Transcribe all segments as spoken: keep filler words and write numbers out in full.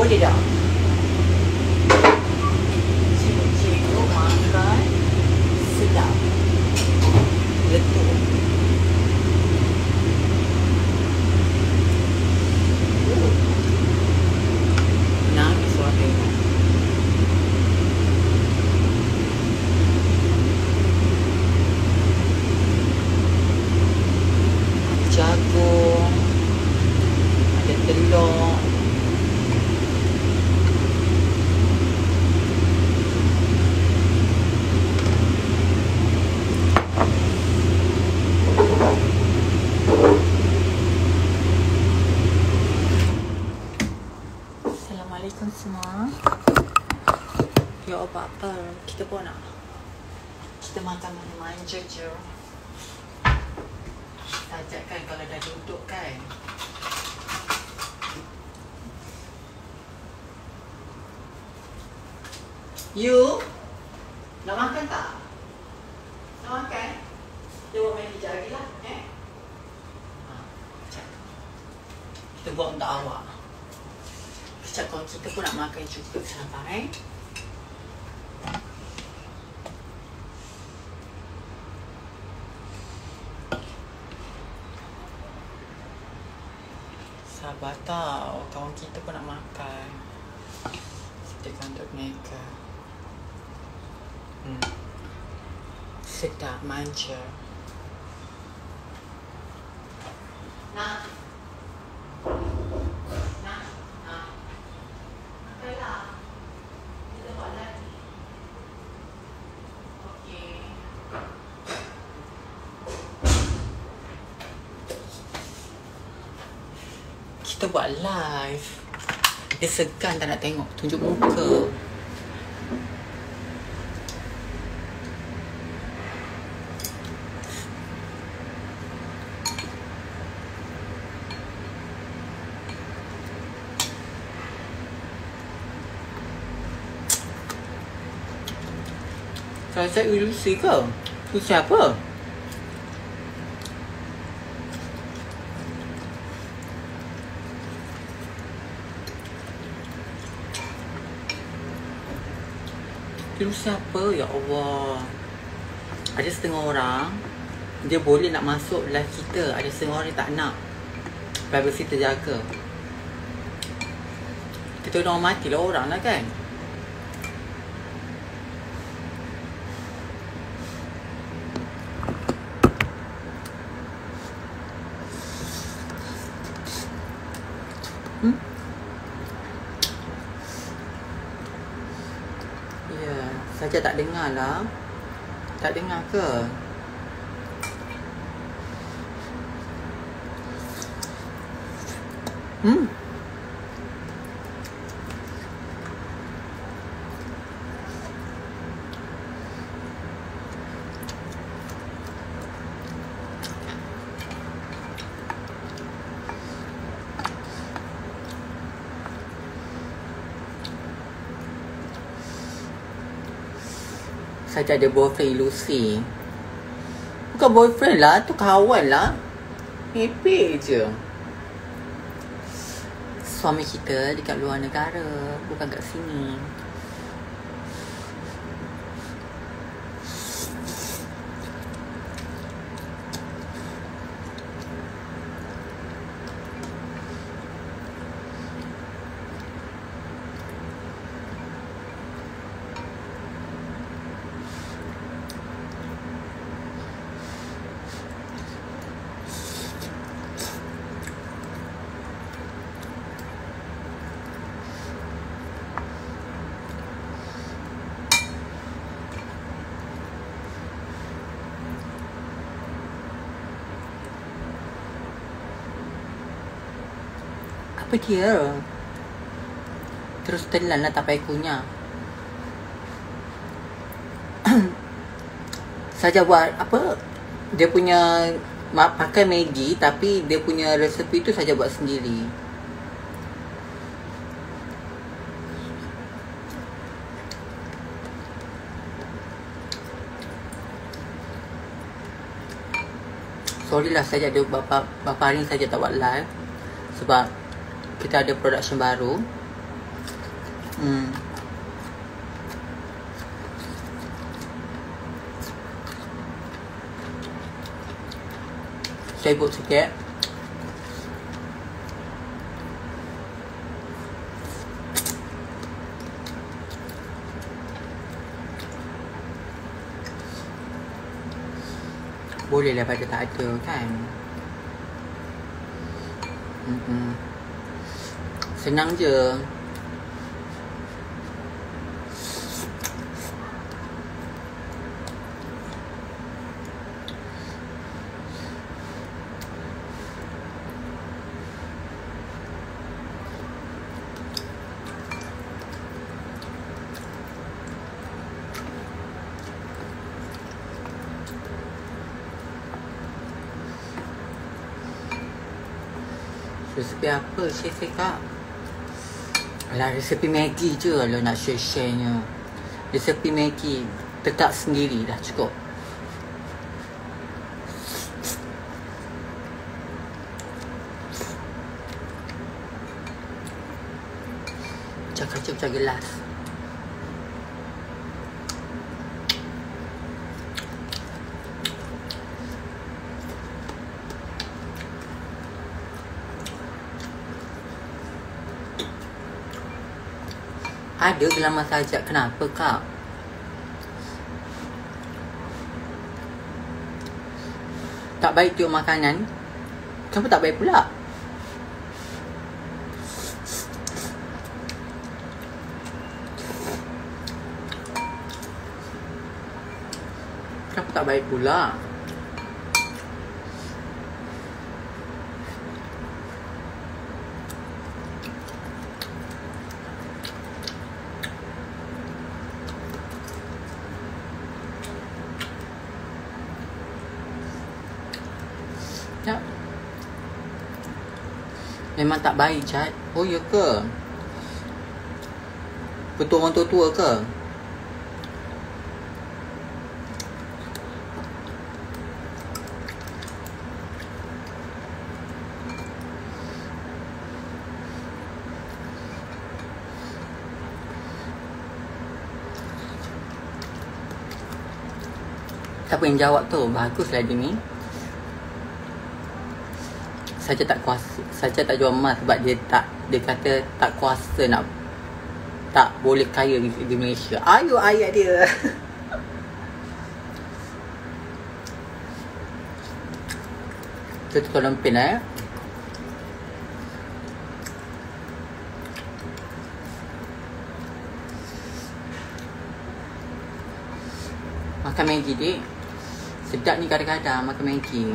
Boleh tak? Cikgu makan sedap. Letup. Oh. Nangis suara ini. Jagung. Ada telur. Assalamualaikum semua. Ya apa apa kita pun nak kita makan manja je. Sajak kan kalau dah duduk kan. You nak makan tak? Nak makan? Kita buat main kejap lagi lah, eh? Ha, kejap. Kita buat untuk awak. Kejap kalau kita pun nak makan juga, sabar, eh? Sabar tau, kawan kita pun nak makan. Sediakan untuk mereka. Hmm. Sedap, manja. Nak? Nak? Nak? Makanlah. Kita buat lagi. Okey. Kita buat live. Dia segan tak nak tengok. Tunjuk muka. Kalau saya ilusi ke? Ilusi apa? Ilusi apa? Ya Allah. Ada setengah orang dia boleh nak masuk live kita. Ada setengah orang dia tak nak. Privacy terjaga. Kita orang matilah orang lah kan. Hmm? Ya, saja tak dengar lah. Tak dengar ke? Hmm? Saja ada boyfriend ilusi. Bukan boyfriend lah, tu kawan lah. Happy je. Suami kita dekat luar negara, bukan kat sini. Apa dia? Terus telan lah tak payah kunyah. Saja buat apa? Dia punya pakai Maggi, tapi dia punya resepi tu saja buat sendiri. Sorry lah saja ada bapa bapa hari saja tak buat live sebab kita ada production baru. Hmm. Sibuk sikit. Boleh lah pada tak ada kan. Mm-mm. Senang je. Resepi apa share-share kak? Alah, resepi Maggi je kalau nak share-sharenya. Resepi Maggi tekak sendiri dah cukup. Cakap-cakap gelas. Ada dalam masa ajak. Kenapa kak? Tak baik tengok makanan. Kenapa tak baik pula? Kenapa tak baik pula? Memang tak baik, Jad. Oh, ya ke? Betul orang tua-tua ke? Siapa yang jawab tu? Baguslah dia ni. Saja tak kuasa, saja tak jual emas sebab dia tak, dia kata tak kuasa nak, tak boleh kaya di, di Malaysia. Ayo ayat dia. Itu tu tolong pin eh. Makan Maggi dik. Sedap ni kadang-kadang makan Maggi.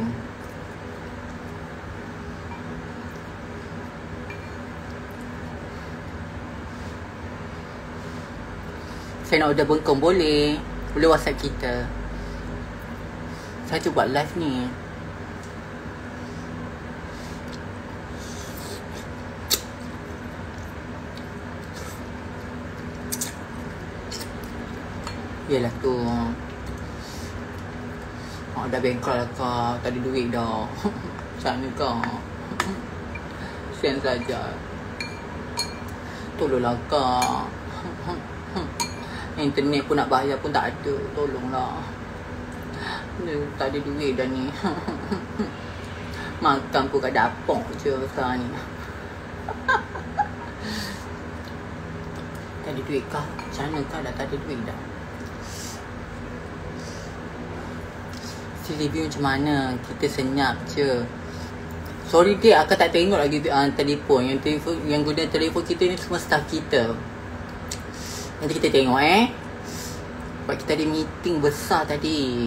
Saya nak order bengkong boleh. Boleh WhatsApp kita. Saya tu buat live ni. Yelah tu. Oh, dah bengkol lah kak. Tak ada duit dah. Macam mana kak? Sen saja. Tolonglah kak. Internet pun nak bayar pun tak ada. Tolonglah. Tak ada duit dah ni. Makan pun kat dapur je sekarang ni. Tak ada duit kah? Macam mana kah dah tak ada duit dah? Si review macam mana? Kita senyap je. Sorry dia, akak tak tengok lagi uh, telefon. Yang telefon, yang guna telefon kita ni semua staff kita. Nanti kita tengok eh. Sebab kita ada meeting besar tadi.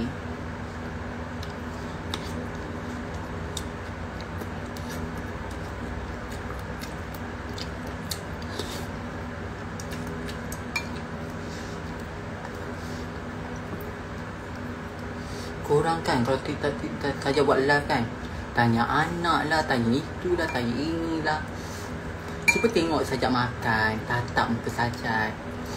Korang kan kalau kita saja buat live kan, tanya anak lah, tanya itulah, tanya inilah. Cuba tengok Sajak makan, tatap muka Sajak.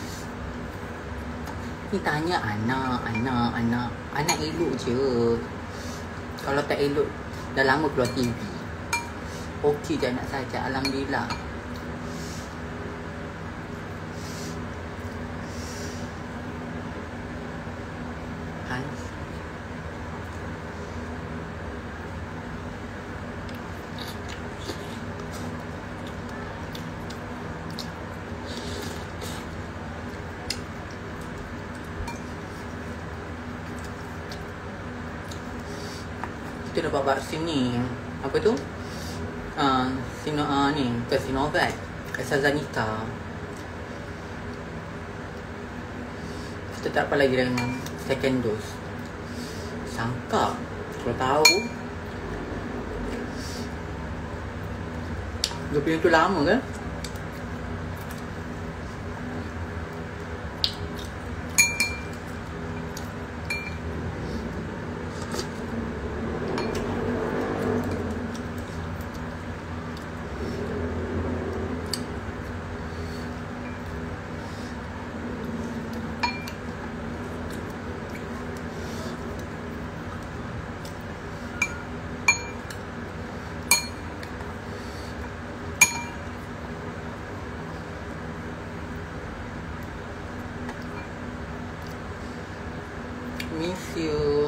Ni tanya anak, anak, anak. Anak elok je. Kalau tak elok, dah lama keluar T V. Okey je anak Sajak, alhamdulillah. kita dapat vaksin ni. Apa tu? Uh, Sino, uh, ni, ke Sinovac, AstraZeneca. Kita tak apa lagi dengan second dose. Sangka kalau tahu dua puluh tu lama ke? Miss you.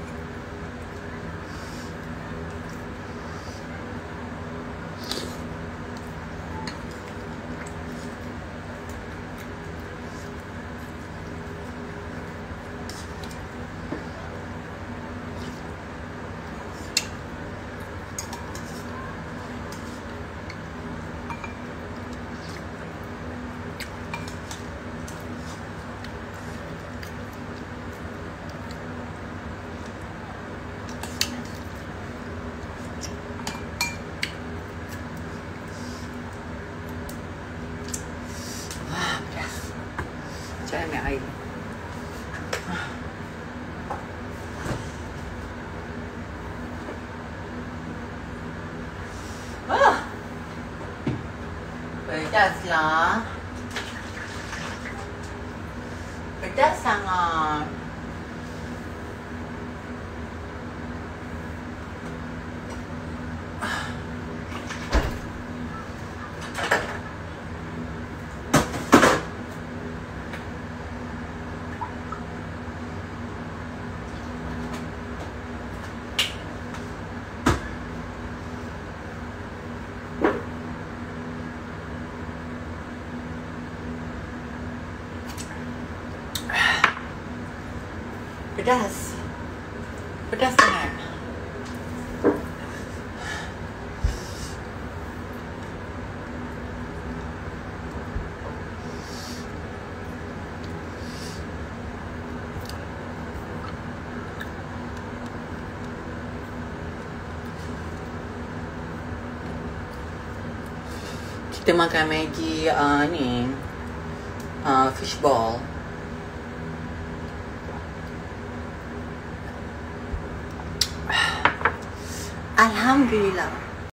Saya ambil air. Ah. Pedaslah. Pedas sangat. Pedas. Pedas sangat. Kita makan Maggi uh, ni uh, fishball. Alhamdulillah.